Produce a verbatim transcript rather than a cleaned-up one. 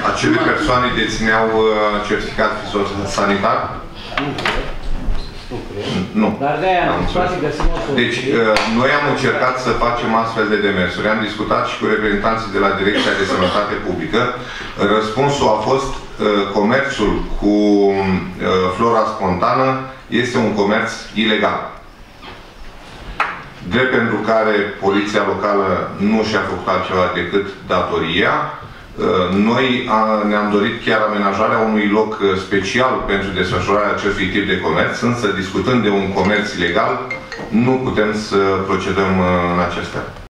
Acele persoane dețineau certificat fitosanitar? Nu. Dar de-aia am înțeles. Deci, noi am încercat să facem astfel de demersuri. Am discutat și cu reprezentanții de la Direcția de Sănătate Publică. Răspunsul a fost comerțul cu flora spontană este un comerț ilegal. Drept pentru care poliția locală nu și-a făcut altceva decât datoria. Noi ne-am dorit chiar amenajarea unui loc special pentru desfășurarea acestui tip de comerț, însă discutând de un comerț ilegal, nu putem să procedăm în acestea.